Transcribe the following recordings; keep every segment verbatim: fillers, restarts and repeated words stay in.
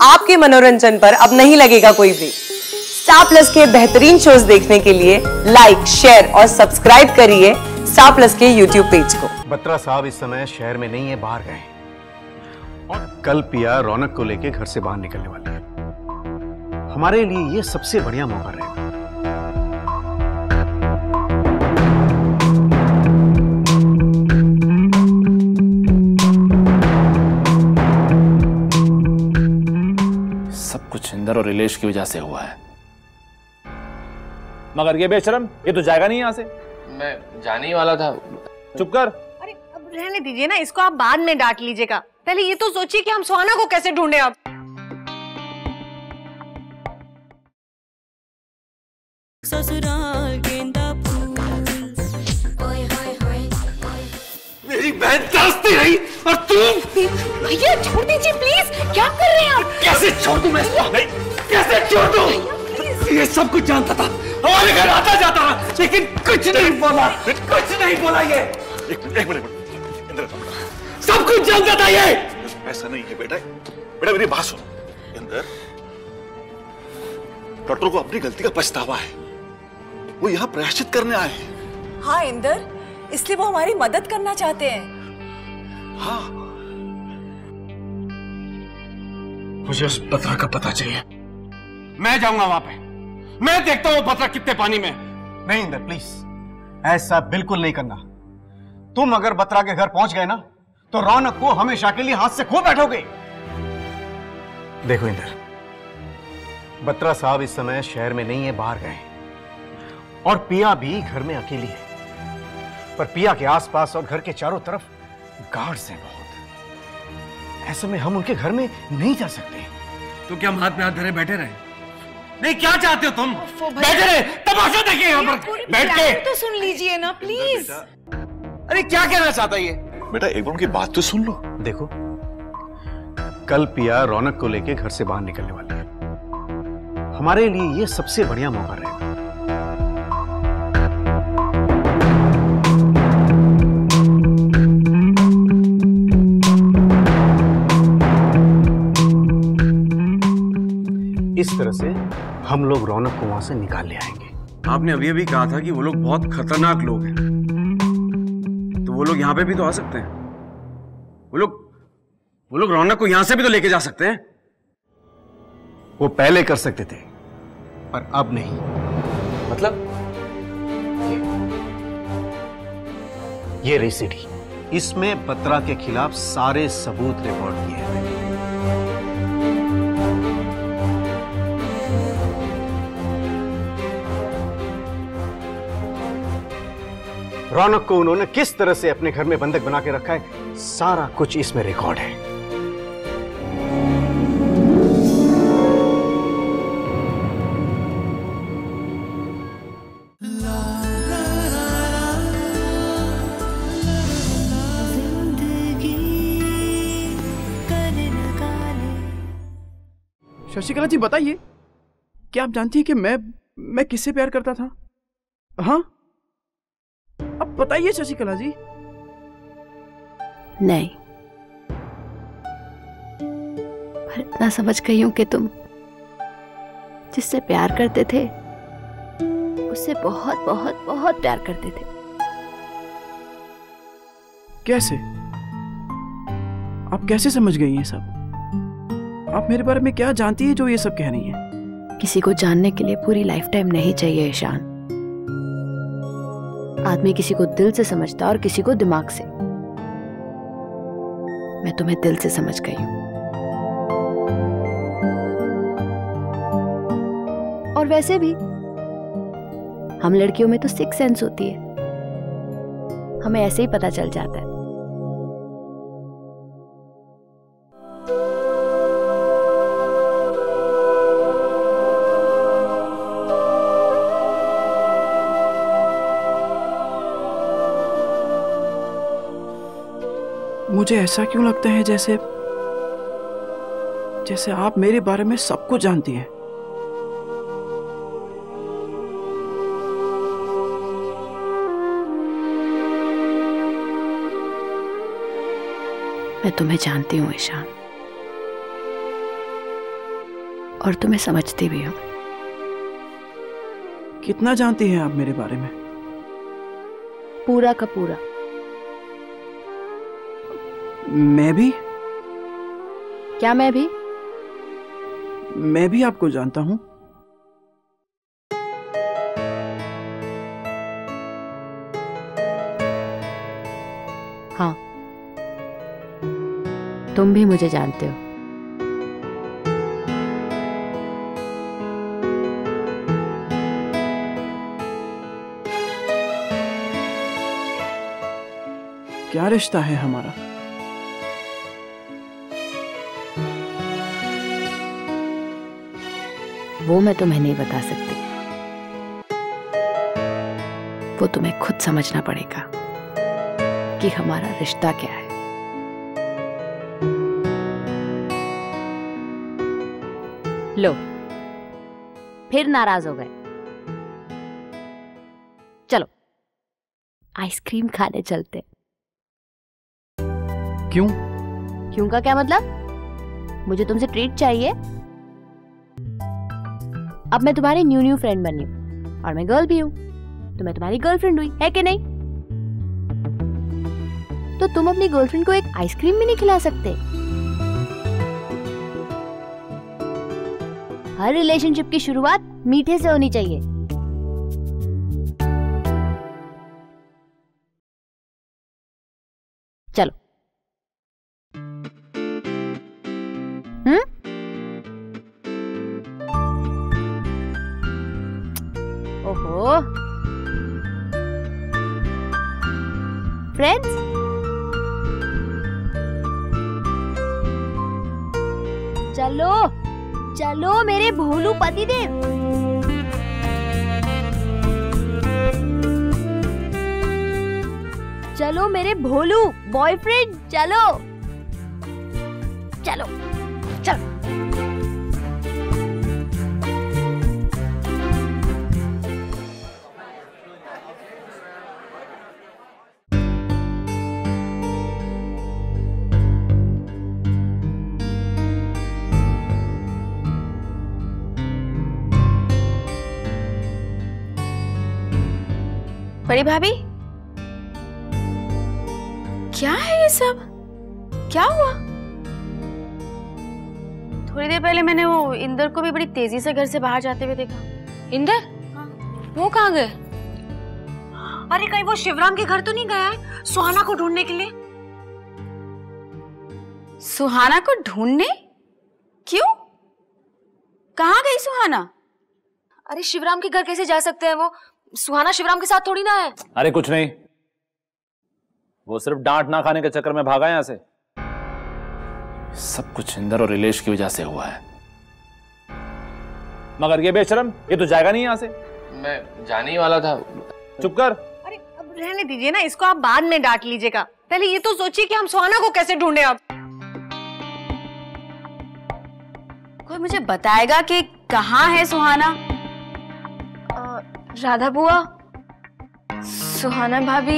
आपके मनोरंजन पर अब नहीं लगेगा कोई ब्रेक। स्टार प्लस के बेहतरीन शोज देखने के लिए लाइक, शेयर और सब्सक्राइब करिए स्टार प्लस के यूट्यूब पेज को। बत्रा साहब इस समय शहर में नहीं है, बाहर गए और कल पिया रौनक को लेकर घर से बाहर निकलने वाली है। हमारे लिए ये सबसे बढ़िया मौका रहेगा। सब कुछ इंदर और रिलेश की वजह से हुआ है, मगर ये बेशरम ये तो जाएगा नहीं यहाँ से। मैं जाने ही वाला था। चुप कर। अरे अब रहने दीजिए ना, इसको आप बाद में डांट लीजिएगा। पहले ये तो सोचिए कि हम सुहाना को कैसे ढूंढे। अब ससुराल गेंदा फूल, ओए होए होए, मेरी बहन तरसती रही और तू। भैया छोड़ दीजिए प्लीज, क्या कर रहे हैं आप? कैसे छोड़ दूं मैं इसको? नहीं, कैसे छोड़ दूं? ये सब कुछ जानता था, हमारे घर आता जाता रहा, लेकिन कुछ नहीं बोला, कुछ नहीं बोला। ये एक एक मिनट इंद्र, सब कुछ जानता था ये। ऐसा नहीं है बेटा, बेटा मेरी बात सुनो। इंद्र, डॉक्टर को अपनी गलती का पछतावा है, वो यहाँ प्रायश्चित करने आए हैं। हाँ इंदर, इसलिए वो हमारी मदद करना चाहते हैं। हाँ, मुझे उस बत्रा का पता चाहिए। मैं जाऊंगा वहां पे, मैं देखता हूं बत्रा कितने पानी में। नहीं इंदर प्लीज, ऐसा बिल्कुल नहीं करना। तुम अगर बत्रा के घर पहुंच गए ना तो रौनक को हमेशा के लिए हाथ से खो बैठोगे। देखो इंदर, बत्रा साहब इस समय शहर में नहीं है, बाहर गए और पिया भी घर में अकेली है। पर पिया के आसपास और घर के चारों तरफ गार्ड्स हैं बहुत। ऐसे में हम उनके घर में नहीं जा सकते। तो क्या हम हाथ में हाथ धरे बैठे रहे? नहीं, क्या चाहते हो तुम? बैठे रहे तमाशा देखिए यहाँ पर बैठ के। तो सुन लीजिए ना प्लीज। अरे क्या कहना चाहता है ये? बेटा एक बार उनकी बात तो सुन लो। देखो, कल पिया रौनक को लेकर घर से बाहर निकलने वाली है। हमारे लिए ये सबसे बढ़िया मौका रहेगा। इस तरह से हम लोग रौनक को वहां से निकाल ले आएंगे। आपने अभी अभी कहा था कि वो लोग बहुत खतरनाक लोग हैं, तो वो लोग यहाँ पे भी तो आ सकते हैं। वो लोग वो लोग रौनक को यहां से भी तो लेके जा सकते हैं। वो पहले कर सकते थे, पर अब नहीं। मतलब ये, ये रही सीडी, इसमें बत्रा के खिलाफ सारे सबूत रिकॉर्ड किए हैं। रौनक को उन्होंने किस तरह से अपने घर में बंधक बना के रखा है, सारा कुछ इसमें रिकॉर्ड है। शशिकला जी बताइए, क्या आप जानती हैं कि मैं मैं किससे प्यार करता था? हाँ, अब बताइए शशिकला जी। नहीं, पर इतना समझ गई हूं कि तुम जिससे प्यार करते थे उससे बहुत बहुत बहुत प्यार करते थे। कैसे? आप कैसे समझ गई हैं सब? आप मेरे बारे में क्या जानती हैं जो ये सब कह रही हैं? किसी को जानने के लिए पूरी लाइफ टाइम नहीं चाहिए ईशान। आदमी किसी को दिल से समझता और किसी को दिमाग से। मैं तुम्हें दिल से समझ गई हूं। और वैसे भी हम लड़कियों में तो सिक्स सेंस होती है, हमें ऐसे ही पता चल जाता है। मुझे ऐसा क्यों लगता है जैसे जैसे आप मेरे बारे में सब कुछ जानती हैं। मैं तुम्हें जानती हूँ ईशान, और तुम्हें समझती भी हूँ। कितना जानती हैं आप मेरे बारे में? पूरा का पूरा। मैं भी? क्या मैं भी? मैं भी आपको जानता हूँ। हाँ, तुम भी मुझे जानते हो। क्या रिश्ता है हमारा? वो मैं तुम्हें नहीं बता सकती, वो तुम्हें खुद समझना पड़ेगा कि हमारा रिश्ता क्या है। लो, फिर नाराज हो गए। चलो आइसक्रीम खाने चलते। क्यों? क्यों का क्या मतलब? मुझे तुमसे ट्रीट चाहिए। अब मैं तुम्हारी न्यू न्यू फ्रेंड बनी हूँ और मैं गर्ल भी हूँ, तो मैं तुम्हारी गर्लफ्रेंड हुई, है कि नहीं? तो तुम अपनी गर्लफ्रेंड को एक आइसक्रीम भी नहीं खिला सकते? हर रिलेशनशिप की शुरुआत मीठे से होनी चाहिए। चलो। हम्म? ओहो, फ्रेंड्स, चलो चलो मेरे भोलू पतिदेव। चलो मेरे भोलू बॉयफ्रेंड, चलो चलो चलो। बड़ी भाभी, क्या है ये सब? क्या हुआ? थोड़ी देर पहले मैंने वो इंदर को भी बड़ी तेजी से घर से बाहर जाते हुए देखा। इंदर? हाँ। वो कहाँ गए? अरे कहीं वो शिवराम के घर तो नहीं गया है सुहाना को ढूंढने के लिए? सुहाना को ढूंढने? क्यों? कहाँ गई सुहाना? अरे शिवराम के घर कैसे जा सकते हैं वो? सुहाना शिवराम के साथ थोड़ी ना है। अरे कुछ नहीं, वो सिर्फ डांट ना खाने के चक्कर में भागा यहां से। सब कुछ इंदर और रिलेश की वजह से हुआ है। मगर ये बेशरम, ये तो जाएगा नहीं यहां से। मैं जाने ही वाला था। चुप कर। अरे अब रहने दीजिए ना, इसको आप बाद में डांट लीजिएगा। पहले ये तो सोचिए कि हम सुहाना को कैसे ढूंढे। अब कोई मुझे बताएगा कि कहाँ है सुहाना? राधा बुआ, सुहाना भाभी,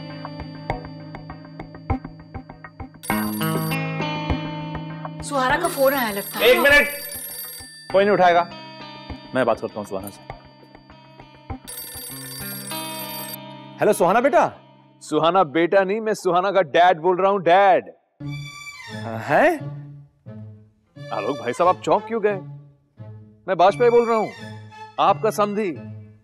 सुहाना का फोन आया लगता है। एक मिनट, कोई नहीं उठाएगा, मैं बात करता हूँ सुहाना से। हेलो सुहाना बेटा। सुहाना बेटा नहीं, मैं सुहाना का डैड बोल रहा हूँ। डैड है? आलोक भाई साहब, आप चौंक क्यों गए? मैं बाजपेयी बोल रहा हूँ, आपका समधी।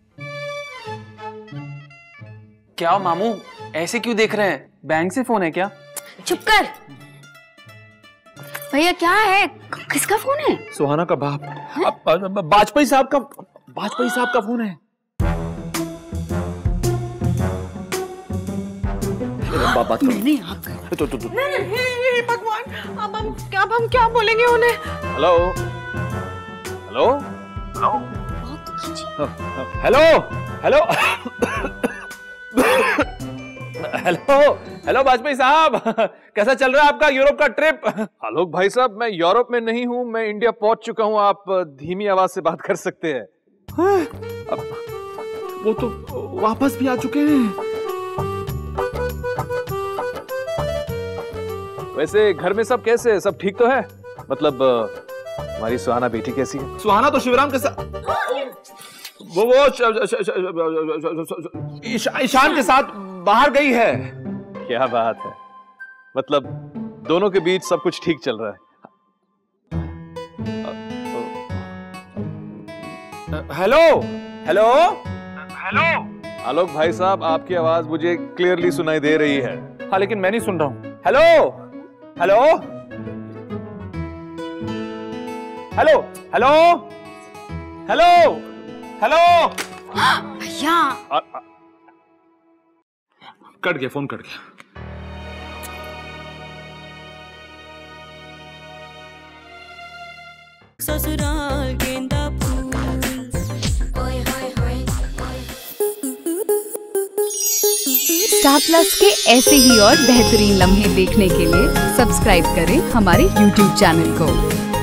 क्या मामू ऐसे क्यों देख रहे हैं? बैंक से फोन है क्या? चुप कर भैया। क्या है? किसका फोन है? सुहाना का बाप बाजपेयी साहब का बाजपेयी साहब का फोन है। बात करो। नहीं आप तो, तो, तो। नहीं, नहीं, भगवान, अब हम क्या अब हम क्या बोलेंगे उन्हें? Hello hello hello hello hello hello Vajpayee साहब, कैसा चल रहा है आपका यूरोप का ट्रिप? आलोक भाई साहब, मैं यूरोप में नहीं हूं, मैं इंडिया पहुंच चुका हूं। आप धीमी आवाज से बात कर सकते हैं। अब वो तो वापस भी आ चुके हैं। वैसे घर में सब कैसे है? सब ठीक तो है? मतलब हमारी सुहाना बेटी कैसी है? सुहाना तो शिवराम के साथ वो वो श, श, श, श, ईशा, ईशान के साथ बाहर गई है। क्या बात है, मतलब दोनों के बीच सब कुछ ठीक चल रहा है। हेलो हेलो हेलो आलोक भाई साहब, आपकी आवाज मुझे क्लियरली सुनाई दे रही है। हाँ लेकिन मैं नहीं सुन रहा हूं। Hello hello hello hello hello hello भैया कट गया, फोन कट गया। ससुराल गेंदा फूल, ओए होए होए। स्टार प्लस के ऐसे ही और बेहतरीन लम्हे देखने के लिए सब्सक्राइब करें हमारे यूट्यूब चैनल को।